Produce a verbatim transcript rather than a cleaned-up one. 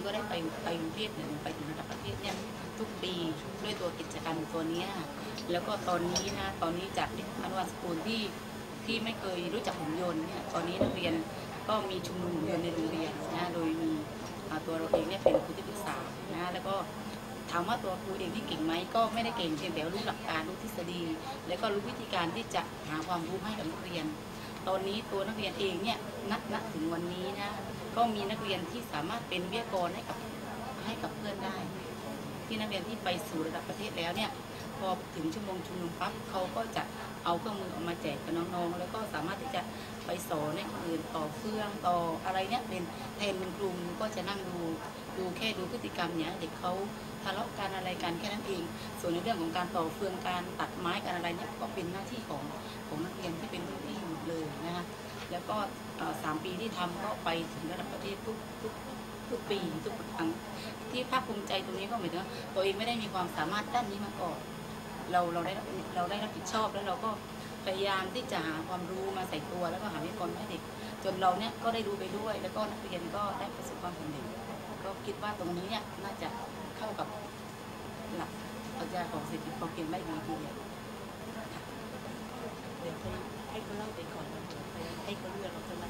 ได้ไปไปกรุงเทพหรือไปถึงระดับประเทศเนี่ยทุกปีด้วยตัวกิจกรรมตัวนี้แล้วก็ตอนนี้นะตอนนี้จากเด็กอนุบาลสกูลที่ที่ไม่เคยรู้จักหุ่นยนต์เนี่ยตอนนี้นักเรียนก็มีชุมนุมหุ่นยนต์ในโรงเรียนนะโดยมีตัวเราเองเนี่ยเป็นครูที่ปรึกษานะแล้วก็ถามว่าตัวครูเองที่เก่งไหมก็ไม่ได้เก่งเพียงแต่รู้หลักการรู้ทฤษฎีแล้วก็รู้วิธีการที่จะหาความรู้ให้กับนักเรียนตอนนี้ตัวนักเรียนเองเนี่ยณณถึงวันนี้นะก็มีนักเรียนที่สามารถเป็นวิทยากรให้กับให้กับเพื่อนได้ที่นักเรียนที่ไปสู่ระดับประเทศแล้วเนี่ยพอถึงชั่วโมงชุมนุมปั๊บเขาก็จะเอาเครื่องมือออกมาแจกกับน้องๆแล้วก็สามารถที่จะไปสอนให้คนอื่นต่อเฟืองต่ออะไรเนี่ยเป็นแทนคุณครูก็จะนั่งดูดูแค่ดูพฤติกรรมเนี่ยเด็กเขาทะเลาะกันอะไรกันแค่นั้นเองส่วนในเรื่องของการต่อเฟืองการตัดไม้กันอะไรเนี่ยก็เป็นหน้าที่ของของนักเรียนที่เป็นรุ่นพี่หมดเลยนะคะแล้วก็สามปีที่ทำก็ไปถึงระดับประเทศทุกทุกทุกปีทุกครั้งที่ภาคภูมิใจตรงนี้ก็หมายถึงว่าตัวเองไม่ได้มีความสามารถด้านนี้มาก่อนเราเราได้เราได้รับผิดชอบแล้วเราก็พยายามที่จะหาความรู้มาใส่ตัวแล้วก็หาวิทยากรให้เด็กจนเราเนี่ยก็ได้รู้ไปด้วยแล้วก็นักเรียนก็ได้ประสบความสำเร็จก็คิดว่าตรงนี้เนี่ยน่าจะเข้ากับหลักปรัชญาของเศรษฐกิจพอเพียงได้ดีทีเดียวเดี๋ยวให้เขาเล่าไปก่อนให้เขาเลือกเราจะมา